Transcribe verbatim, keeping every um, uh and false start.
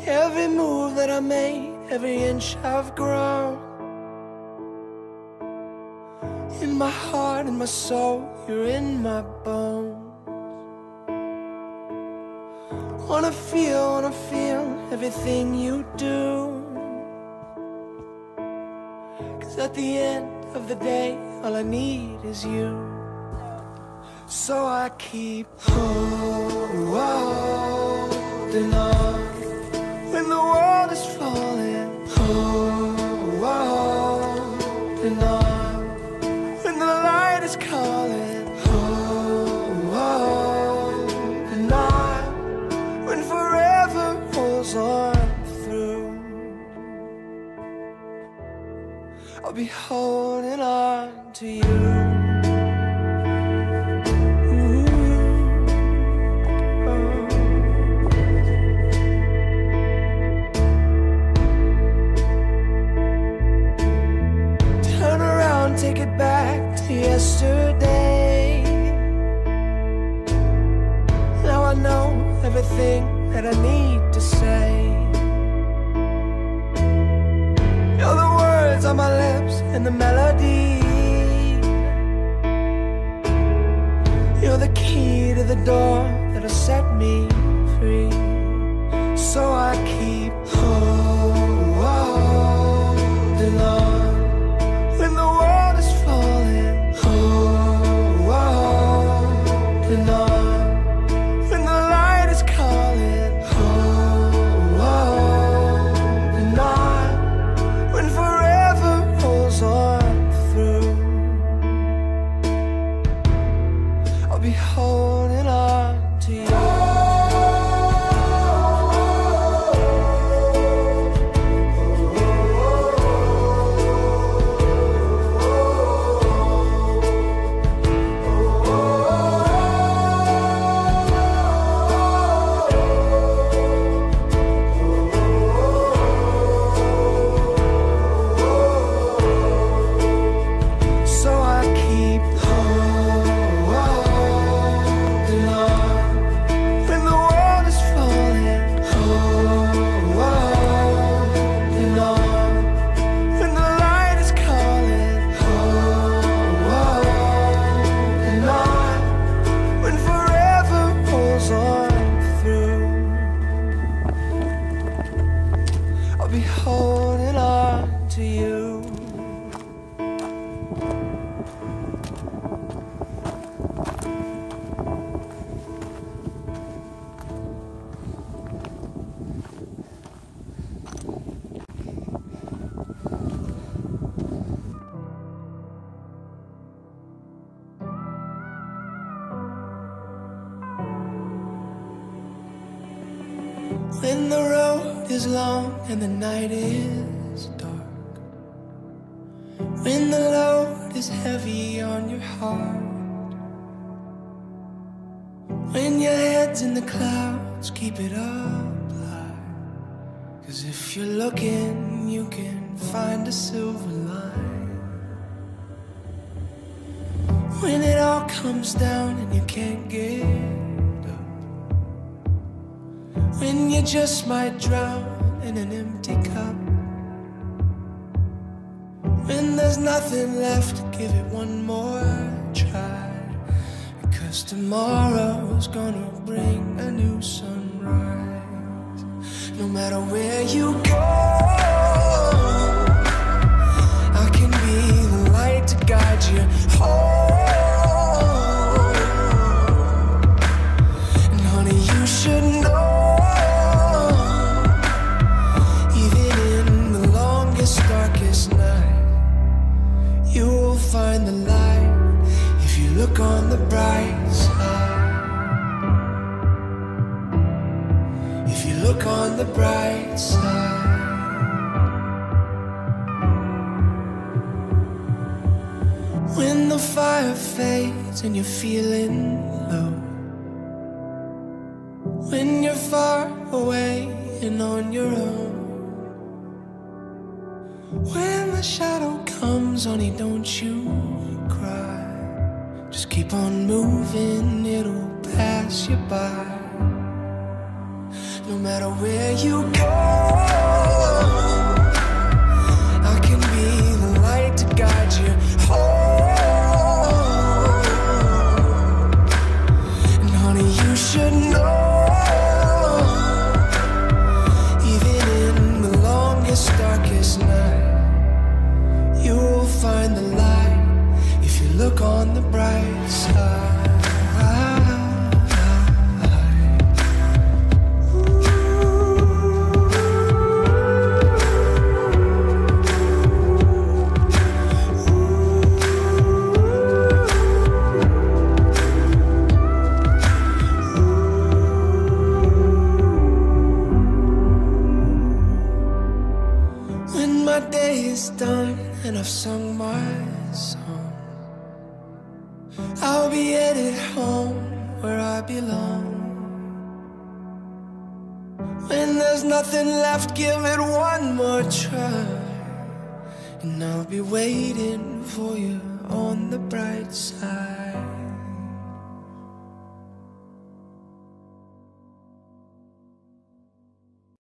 Every move that I made, every inch I've grown. In my heart, in my soul, you're in my bones. Wanna feel, wanna feel everything you do. Cause at the end of the day, all I need is you. So I keep holding on when the world is falling, holding on when the light is calling, holding on when forever rolls on through. I'll be holding on to you. Take it back to yesterday. Now I know everything that I need to say. You're the words on my lips and the melody. You're the key to the door that'll set me free. So I keep holding on when the world is falling, holding on when the light is calling, holding on when forever rolls on through. I'll be holding on to you. When the road is long and the night is dark, when the load is heavy on your heart, when your head's in the clouds, keep it up high. Cause if you're looking, you can find a silver line. When it all comes down and you can't get up, when you just might drown in an empty cup, when there's nothing left, give it one more try. Because tomorrow's gonna bring a new sunrise. No matter where you go, I can be the light to guide you home. And honey, you should know, darkest night, you will find the light if you look on the bright side. If you look on the bright side. When the fire fades and you're feeling low, when you're far away and on your own, when the shadow comes, honey, don't you cry. Just keep on moving, it'll pass you by. no matter where you go. I can be the light to guide you home. And honey, you should know, even in the longest, darkest night, you will find the light if you look on the bright side. Done and I've sung my song, I'll be headed home where I belong. When there's nothing left, give it one more try, and I'll be waiting for you on the bright side.